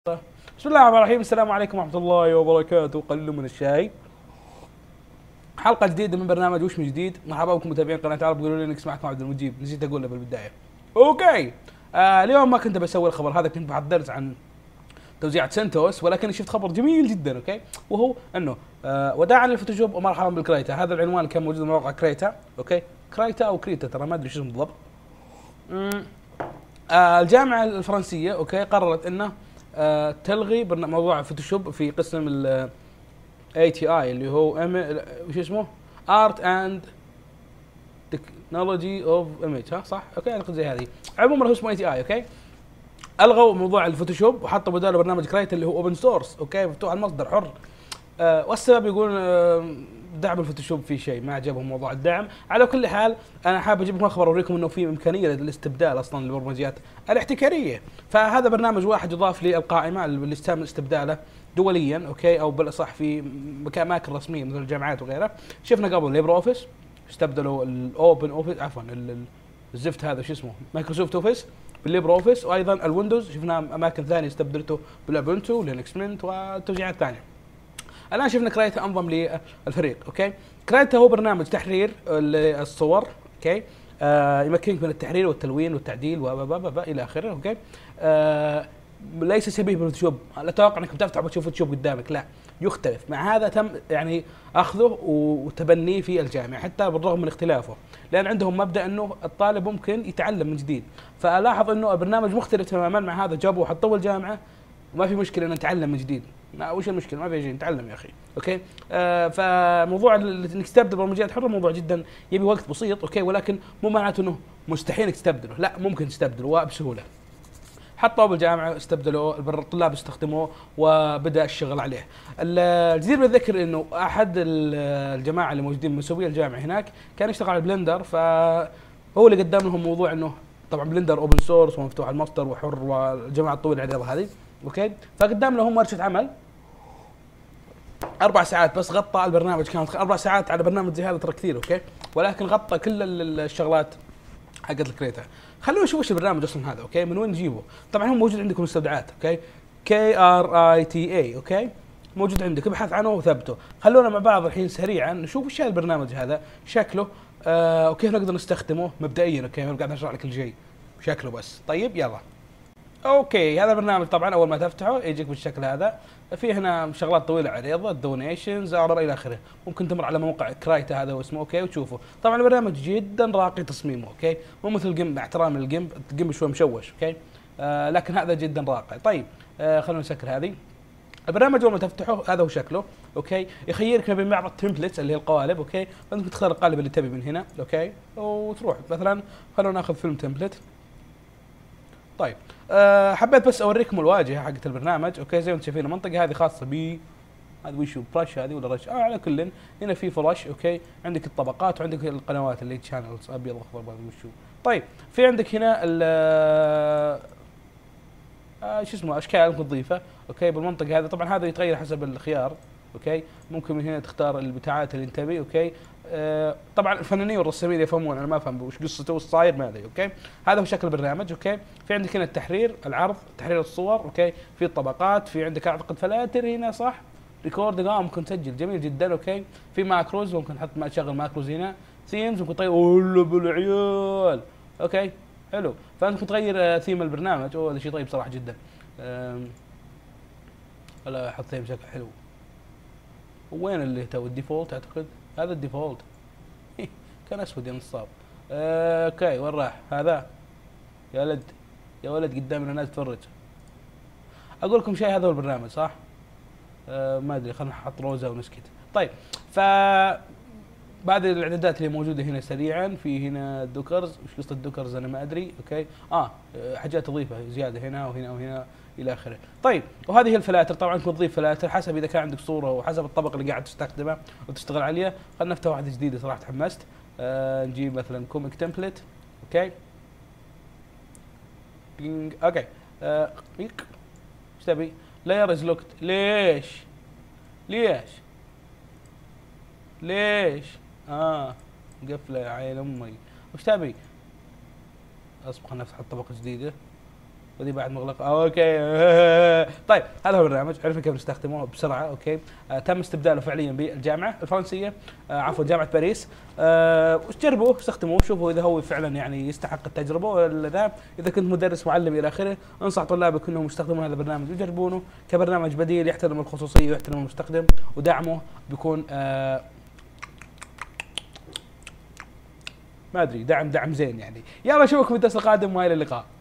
بسم الله الرحمن الرحيم. السلام عليكم ورحمة الله وبركاته. قليل من الشاي. حلقة جديدة من برنامج وش من جديد. مرحبا بكم متابعين قناة عرب قولوا لينكس، معكم عبد المجيب. نسيت اقوله بالبداية. اوكي. اليوم ما كنت بسوي الخبر هذا، كنت بحضرت عن توزيعة سنتوس، ولكن شفت خبر جميل جدا. اوكي، وهو انه وداعا للفوتوشوب ومرحبا بالكريتا. هذا العنوان اللي كان موجود في موقع كريتا. اوكي، كريتا او كريتا، ترى ما ادري شو اسمه بالضبط. الجامعة الفرنسية اوكي قررت انه تلغي موضوع الفوتوشوب في قسم ال ATI اللي هو وش اسمه؟ Art and Technology of Image. ها صح؟ اوكي اعتقد زي هذه. عموما هو اسمه ATI. اوكي، الغوا موضوع الفوتوشوب وحطوا بداله برنامج كريت اللي هو اوبن سورس. اوكي، مفتوح المصدر، حر. والسبب يقول دعم الفوتوشوب في شيء ما عجبهم موضوع الدعم. على كل حال انا حاب اجيب لكم خبر اوريكم انه في امكانيه للاستبدال اصلا للبرمجيات الاحتكاريه. فهذا برنامج واحد يضاف للقائمه اللي يتم استبداله دوليا. اوكي، او بالاصح في اماكن رسميه مثل الجامعات وغيرها. شفنا قبل ليبر اوفيس استبدلوا الاوبن اوفيس، عفوا الزفت هذا شو اسمه، مايكروسوفت اوفيس بالليبر اوفيس. وايضا الويندوز شفنا اماكن ثانيه استبدلته بالابونتو لينكس منت وتوزيعات ثانيه. الان شفنا كريتا انضم للفريق. اوكي، كريتا هو برنامج تحرير الصور. اوكي، يمكنك من التحرير والتلوين والتعديل الى اخره. اوكي، ليس شبيه بالفوتوشوب. لا اتوقع انك بتفتح وتشوف فوتوشوب قدامك، لا، يختلف. مع هذا تم يعني اخذه وتبنيه في الجامعه حتى بالرغم من اختلافه، لان عندهم مبدا انه الطالب ممكن يتعلم من جديد. فلاحظ انه البرنامج مختلف تماما، مع هذا جابوه وحطوه الجامعه. ما في مشكله ان نتعلم من جديد. وش المشكله؟ ما في شيء، نتعلم يا اخي. اوكي، فموضوع انك تستبدل برمجيات حره موضوع جدا يبي وقت بسيط. اوكي، ولكن مو معناته انه مستحيل انك تستبدله، لا، ممكن تستبدله وبسهوله. حطوه بالجامعه، استبدلوه، الطلاب استخدموه وبدا الشغل عليه. الجدير بالذكر انه احد الجماعه اللي موجودين مسوي الجامعه هناك كان يشتغل على بلندر، فهو اللي قدم لهم موضوع انه طبعا بلندر اوبن سورس ومفتوح المصدر وحر والجماعه الطويله العريضه هذه. اوكي، فقدم لهم ورشه عمل 4 ساعات بس. غطى البرنامج، كانت 4 ساعات على برنامج زي هذا ترى كثير. اوكي، ولكن غطى كل الشغلات حقت الكريتا. خلونا نشوف وش البرنامج اصلا هذا. اوكي، من وين نجيبه؟ طبعا هو موجود عندكم مستودعات. اوكي، KRITA. اوكي، موجود عندك، ابحث عنه وثبته. خلونا مع بعض الحين سريعا نشوف وش البرنامج هذا، شكله وكيف نقدر نستخدمه مبدئيا. اوكي، انا قاعد اشرح لك كل شيء شكله بس. طيب يلا. اوكي، هذا البرنامج طبعا اول ما تفتحه يجيك بالشكل هذا. في هنا شغلات طويله عريضه، دونيشنز الى اخره. ممكن تمر على موقع كرايتا هذا واسمه. اوكي، وتشوفه. طبعا البرنامج جدا راقي تصميمه. اوكي، مو مثل جيمب، مع احترام الجيمب، الجيمب شوي مشوش. اوكي، لكن هذا جدا راقي. طيب خلونا نسكر هذه. البرنامج اول ما تفتحه هذا هو شكله. اوكي، يخيرك ما بين بعض التمبلتس اللي هي القوالب. اوكي، فانت تختار القالب اللي تبي من هنا. اوكي، وتروح مثلا خلونا ناخذ فيلم تمبلت. طيب حبيت بس اوريكم الواجهه حقت البرنامج. اوكي، زي ما انتم شايفين المنطقه هذه خاصه ب هذا وشو برش هذه ولا رش. على كل هنا في فلاش. اوكي، عندك الطبقات وعندك القنوات اللي شانلز ابيض اخضر وشو. طيب في عندك هنا ال شو اسمه اشكال ممكن تضيفها. اوكي، بالمنطقه هذه طبعا هذا يتغير حسب الخيار. اوكي، ممكن من هنا تختار البتاعات اللي انت تبي. اوكي، طبعا الفنانين والرسامين يفهمون، انا ما افهم وش قصته وش صاير ما ادري. اوكي، هذا هو شكل البرنامج. اوكي، في عندك هنا التحرير، العرض، تحرير الصور. اوكي، في الطبقات، في عندك اعتقد فلاتر هنا صح، ريكوردنج ممكن تسجل، جميل جدا. اوكي، في ماكروز ممكن تحط تشغل ماكروز هنا، ثيمز ممكن تغير. ولا بالعيال. اوكي، حلو. فانت ممكن تغير ثيم البرنامج. هذا شيء طيب صراحه جدا. ولا احط ثيم شكل حلو. وين اللي تو الديفولت؟ اعتقد هذا الديفولت. كان اسود يا نصاب. اوكي، وين راح هذا؟ يا ولد يا ولد، قدامنا الناس تفرج. اقول لكم شيء، هذا هو البرنامج صح؟ ما ادري، خلينا نحط روزه ونسكت. طيب، ف بعد الاعدادات اللي موجوده هنا سريعا، في هنا دوكرز. وش قصه الدوكرز انا ما ادري. اوكي، حاجات تضيفها زياده هنا وهنا وهنا الى اخره. طيب، وهذه هي الفلاتر. طبعا تقدر تضيف فلاتر حسب اذا كان عندك صوره وحسب الطبق اللي قاعد تستخدمه وتشتغل عليه. خلينا نفتح واحده جديده صراحه تحمست. نجيب مثلا كوميك تمبلت. اوكي، اوكي، ايش تبي؟ لاير از لوكت. ليش ليش ليش مقفله يا عين امي. وش تبي؟ اصبر خلنا نفتح طبقه جديده. ودي بعد مغلقه. اوكي. طيب هذا هو البرنامج، عرفنا كيف نستخدمه بسرعه. اوكي. تم استبداله فعليا بالجامعه الفرنسيه، عفوا جامعه باريس. جربوه، استخدموه، شوفوا اذا هو فعلا يعني يستحق التجربه ولا لا. اذا كنت مدرس معلم الى اخره، انصح طلابك انهم يستخدمون هذا البرنامج ويجربونه كبرنامج بديل يحترم الخصوصيه ويحترم المستخدم، ودعمه بيكون ما ادري دعم زين يعني. يلا اشوفكم في الدرس القادم والى اللقاء.